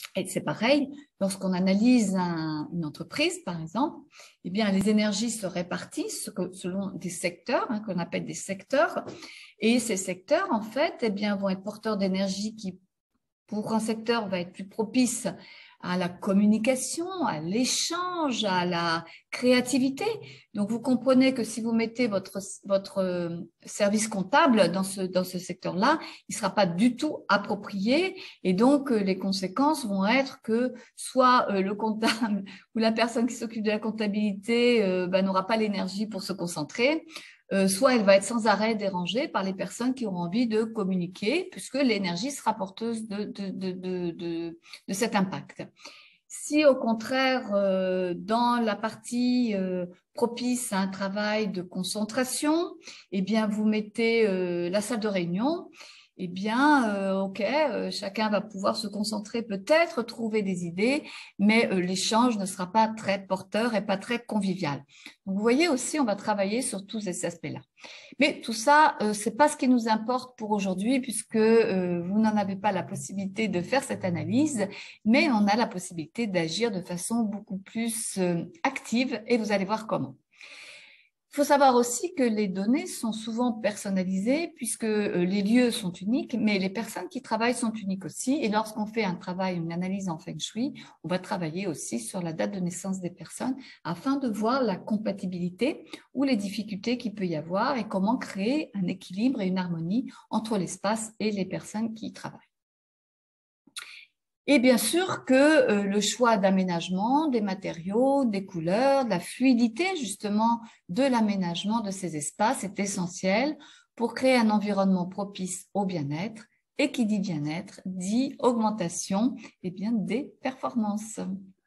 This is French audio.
Et c'est pareil, lorsqu'on analyse une entreprise, par exemple, eh bien, les énergies se répartissent selon des secteurs, qu'on appelle des secteurs. Et ces secteurs, en fait, eh bien, vont être porteurs d'énergie qui, pour un secteur, va être plus propice à la communication, à l'échange, à la créativité. Donc, vous comprenez que si vous mettez votre service comptable dans ce secteur-là, il ne sera pas du tout approprié. Et donc, les conséquences vont être que soit le comptable ou la personne qui s'occupe de la comptabilité n'aura pas l'énergie pour se concentrer, soit elle va être sans arrêt dérangée par les personnes qui auront envie de communiquer, puisque l'énergie sera porteuse de cet impact. Si au contraire, dans la partie propice à un travail de concentration, eh bien, vous mettez la salle de réunion, eh bien, OK, chacun va pouvoir se concentrer, peut-être trouver des idées, mais l'échange ne sera pas très porteur et pas très convivial. Donc, vous voyez aussi, on va travailler sur tous ces aspects-là. Mais tout ça, c'est pas ce qui nous importe pour aujourd'hui, puisque vous n'en avez pas la possibilité de faire cette analyse, mais on a la possibilité d'agir de façon beaucoup plus active, et vous allez voir comment. Il faut savoir aussi que les données sont souvent personnalisées puisque les lieux sont uniques, mais les personnes qui travaillent sont uniques aussi. Et lorsqu'on fait un travail, une analyse en Feng Shui, on va travailler aussi sur la date de naissance des personnes afin de voir la compatibilité ou les difficultés qu'il peut y avoir et comment créer un équilibre et une harmonie entre l'espace et les personnes qui y travaillent. Et bien sûr que le choix d'aménagement, des matériaux, des couleurs, de la fluidité justement de l'aménagement de ces espaces est essentiel pour créer un environnement propice au bien-être. Et qui dit bien-être dit augmentation des performances.